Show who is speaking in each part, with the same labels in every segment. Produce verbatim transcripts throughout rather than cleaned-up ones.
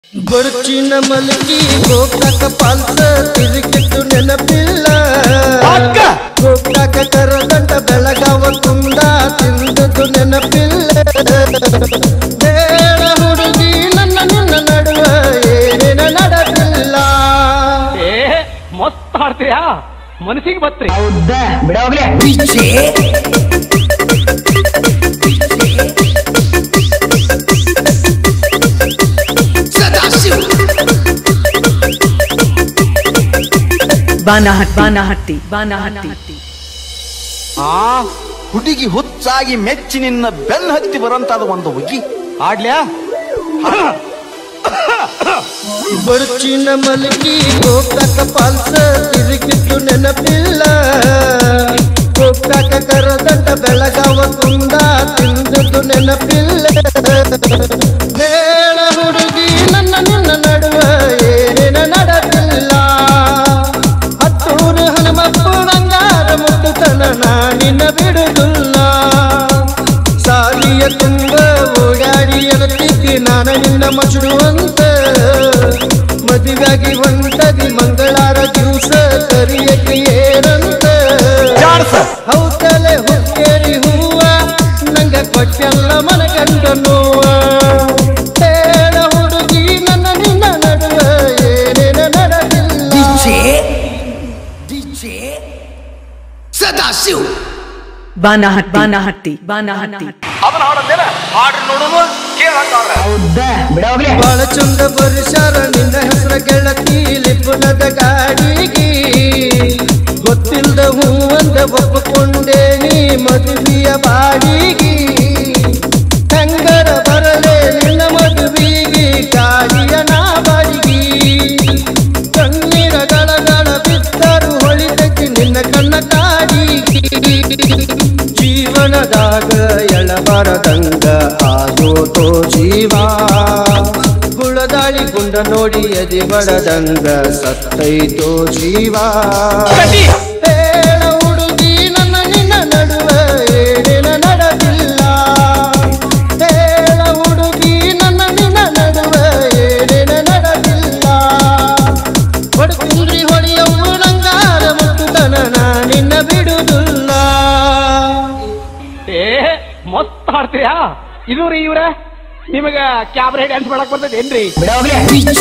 Speaker 1: ಬರ್ಚಿನ ಮಲಗಿ ಗೋಕಾಕ ಪಾಲ್ಸ ತಿರುಗಿಟ್ಟು ನೆನಪಿಲ್ಲ ಗೋಕಾಕ ಕರದಂಡ ಬೆಳಗಾವ ಕುಂದ ತಿಂದದ್ದು ನೆನಪಿಲ್ಲ ಬೇಡ ಹುಡುಗಿ ನನ್ನ ನಿನ್ನ ನಡುವ ಏನೇನ ನಡೆದಿಲ್ಲ
Speaker 2: ಏ ಮಸ್ತ್ ಹಾಡ್ತೀಯಾ ಮನಸ್ಸಿಗೆ ಬತ್ರಿ
Speaker 3: ಹೌದಾ ಬಿಡೋಗ್ಲೆ
Speaker 4: ಬಾನಹಟ್ಟಿ ಬಾನಹಟ್ಟಿ ಬಾನಹಟ್ಟಿ
Speaker 5: ಆ ಹುಡುಗಿ ಹುಚ್ಚಾಗಿ ಮೆಚ್ಚಿ ನಿನ್ನ ಬೆನ್ನ ಹತ್ತಿ ಬರಂತಾದ ಒಂದು ಹುಡುಗಿ ಆಡ್ಲ್ಯಾ
Speaker 1: ಬರ್ಚಿನ ಮಲಗಿ ಗೋಕಾಕ ಪಾಲ್ಸ ತಿರುಗಿಟ್ಟು ನೆನಪಿಲ್ಲ ಗೋಕಾಕ ಕರದಂಡ ಬೆಳಗಾವ ಕುಂದ ತಿಂದದ್ದು ನೆನಪಿಲ್ಲ ಬೇಡ ಹುಡುಗಿ ನನ್ನ ನಿನ್ನ ನಡುವ ಏನೇನ ನಡೆದಿಲ್ಲ ಹತ್ತೂರು ಹನುಮಪ್ಪು ಬಂಗಾರ ಮುಟ್ಟುತನ ನಾನಿನ್ನ ಬಿಡುದಿಲ್ಲ ಸಾಲಿಯ ತುಂಬ ಓಡಾಡಿ ಎನತಿದ್ದಿ ನಾನ ನಿನ್ನ ಮಚುಡುವಂತ ಮದುವೆಯಾಗಿ ಹೊಂಟದಿ ಮಂಗಳಾರ ದಿವಸ ಕರಿಯಕ್ಕೆ ಏನಂತ ಹೌದಲೆ ಹುಕ್ಕೇರಿ ಹೂವ ನಂಗ ಕೊಟ್ಟೆಲ್ಲ ಮನಗಂಡ ನೋವ ಬೇಡ ಹುಡುಗಿ ನನ್ನ ನಿನ್ನ ನಡುವ ಏನೇನ ನಡೆದಿಲ್ಲ
Speaker 3: ಸದಾಶಿವ್
Speaker 4: ಬಾನಹಟ್ಟಿ ಬಾನಹಟ್ಟಿ ಬಾನಹಟ್ಟಿ
Speaker 5: ಅದನ್ನ ಹಾಡಂದೇನ ಹಾಡ್ರಿ ನೋಡುನು ಕೇಳಂತಾವ್ರ
Speaker 3: ಹೌದಾ ಬಿಡೋಗ್ಲೆ
Speaker 1: ಬಾಳ ಚಂದ ಬರಿಸಾರ ನಿನ್ನ ಹೆಸರ ಗೆಳತಿ ಲಿಪುನದ ಗಾಡಿಗೆ ಗೊತ್ತಿಲ್ದ ಹೂವಂದ ಒಪ್ಪಿಕೊಂಡೇನಿ ಮದುವೆಯ ಬಾಡಿಗೆ ಹೆಂಗರ ಬರಲೆ ನಿನ್ನ ಮದುವೆಗೆ ಗಾಡಿಯ ನಾ ಬಾಡಿಗೆ ಕಣ್ಣೀರ ಗಳಗಳ ಬಿದ್ದರು ಹೊಳಿತಕ್ಕೆ ನಿನ್ನ ಕಣ್ಣ ಕಾಡಿಗೆ ಜೀವನದಾಗ ಎಳಬರದಂಗ ಆಗೋತೋ ಜೀವ ಗುಳದಾಳಿ ಗುಂಡ ನೋಡಿ ಎದಿ ಬಡದಂಗ ಸತ್ತೈತೋ ಜೀವ ಹೇಳ ಹುಡುಗಿ ನನ್ನ ನಿನ್ನ ನಡುವ ಏನೇನ ನಡೆದಿಲ್ಲ ಹೇಳ ಹುಡುಗಿ ನನ್ನ ನಿನ್ನ ನಡುವ ಏನೇನ ನಡೆದಿಲ್ಲ ಹೊಡ್ಕುಂದ್ರಿ ಹೊಳೆಯವು ನಂಗಾರ ಮುಟ್ಟುತನ ನಾನಿನ್ನ ಬಿಡುದಿಲ್ಲ
Speaker 2: ಏ ಮಸ್ತ್ ಹಾಡ್ತೀಯಾ ಇದು ರೀ ಇವ್ರ ನಿಮಗ ಕ್ಯಾಬ್ರೆ ಡ್ಯಾನ್ಸ್ ಮಾಡಕ್ ಬರ್ತದೆ ಏನ್ರಿ
Speaker 3: ಬಿಡೋಗ್ಲೆ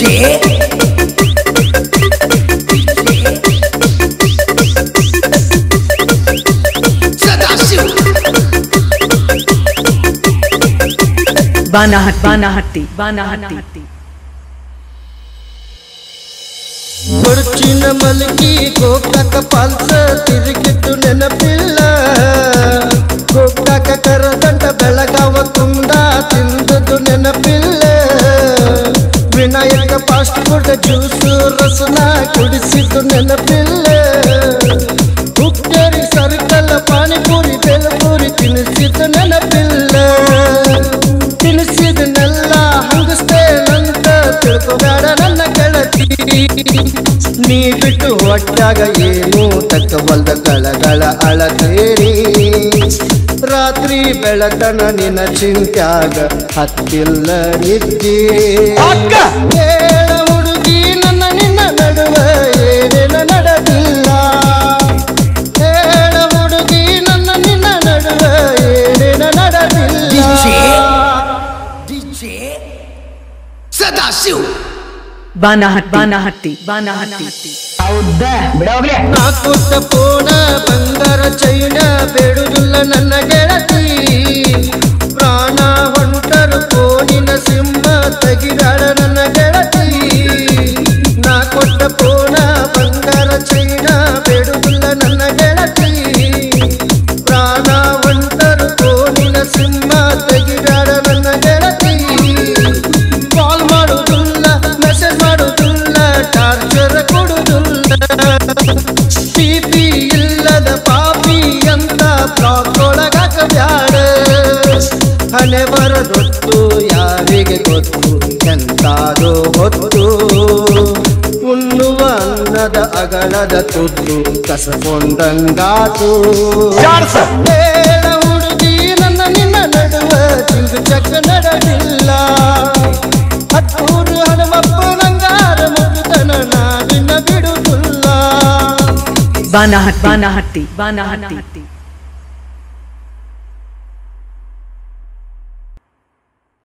Speaker 3: ಸದಾಶಿವ್
Speaker 4: ಬಾನಹಟ್ಟಿ ಬಾನಹಟ್ಟಿ ಬಾನಹಟ್ಟಿ
Speaker 1: ಬರ್ಚಿನ ಮಲಗಿ ಗೋಕಾಕ ಪಾಲ್ಸ ತಿರುಗಿಟ್ಟು ನೆನಪಿಲ್ಲ ಗೋಕಾಕ ಕರದಂಡ ಬೆಳಗಾವ ಕುಂದ ತಿಂದದ್ದು ನೆನಪಿಲ್ಲ ವಿನಾಯಕ ಫಾಸ್ಟ್ ಫುಡ್ ಜ್ಯೂಸು ರಸನ ಕುಡಿಸಿದ್ದು ನೆನಪಿಲ್ಲ ಹುಕ್ಕೇರಿ ಸರ್ಕಲ್ ಪಾನಿಪುರಿ ಬೇಲ್ಪುರಿ ತಿನ್ನಿಸಿದ್ದು ನೆನಪಿಲ್ಲ ತಿನ್ನಿಸಿದನ್ನೆಲ್ಲ ಹಂಗಸ್ತೇನಂತ ತಿಳ್ಕೊಬೇಡ ನನ್ನ ಗೆಳತಿ ನೀ ಬಿಟ್ಟು ಒಟ್ಟಾಗ ಏನು ತಕ್ಕವಲ್ದ ಕಳಗಳ ಅಳತೇರಿ ರಾತ್ರಿ ಬೆಳತನ ನಿನ್ನ ಚಿಂತ್ಯಾಗ ಹತ್ತಿಲ್ಲ ನಿದ್ದೆ ಹೇಳ ಹುಡುಗಿ ನನ್ನ ನಿನ್ನ ನಡುವ ಏನೇನ ನಡೆದಿಲ್ಲ ಹೇಳ ಹುಡುಗಿ ನನ್ನ ನಿನ್ನ ನಡುವ ಏನೇನ ನಡೆದಿಲ್ಲ
Speaker 3: ಸದಾಶಿವ್
Speaker 4: ಬಾನಹಟ್ಟಿ ಬಾನಹಟ್ಟಿ ಬಾನಹಟ್ಟಿ
Speaker 3: ಹೌದಾ ಬಿಡೋಗ್ಲೆ
Speaker 1: ನಾ ಕೊಟ್ಟ ಪೋಣ ಬಂಗಾರ ಚೈನ ಬೇಡುದಿಲ್ಲ ನನ್ನ ಗೆಳತಿ ಪ್ರಾಣ ಹೊಂಟರು ಪೋನಿನ ಸಿಂಹ ತೆಗಿದಾಳ ನನ್ನ ಗೆಳತಿ ನಾ ಕೊಟ್ಟ ಪೋಣ ಬಂಗಾರ ಚೈನ ಬೇಡುದಿಲ್ಲ ನನ್ನ ಗೆಳತಿ ಪ್ರಾಣ ಹೊಂಟರು ಪೋನಿನ ಸಿಂಹ ತೆಗಿದಾಳ ನನ್ನ ಗೆಳತಿ ಕಾಲ್ ಮಾಡುದಿಲ್ಲ ಮೆಸೇಜ್ ಮಾಡುದಿಲ್ಲ ಟಾರ್ಚರ್ ಕೊಡುದಿಲ್ಲ ಪ್ರೀತಿ ಇಲ್ಲದ ಪಾಪಿ ಅಂತ ಬ್ಲಾಕ್ ಒಳಗಾಕ ಬ್ಯಾಡ ಹಣೆ ಬರದೊತ್ತು ಯಾರಿಗೆ ಗೊತ್ತು ಎಂತಾದೋ ಹೊತ್ತು ಉಣ್ಣುವ ಅನ್ನದ ಅಗಳದ ತುತ್ತು ಕಸಕೊಂಡಂಗಾತು ಹೇಳ ಹುಡುಗಿ ನನ್ನ ನಿನ್ನ ನಡುವ ಚಿಂದು ಚಕ್ಕ ನಡೆದಿಲ್ಲ ಹತ್ತೂರು ಹನುಮಪ್ಪ ನಂಗಾರ ಮುಗಿದನ ನಾವಿನ ಬಿಡುವುದಿಲ್ಲ
Speaker 4: ಬಾನಹಟ್ಟಿ ಬಾನಹಟ್ಟಿ ಬಾನಹಟ್ಟಿ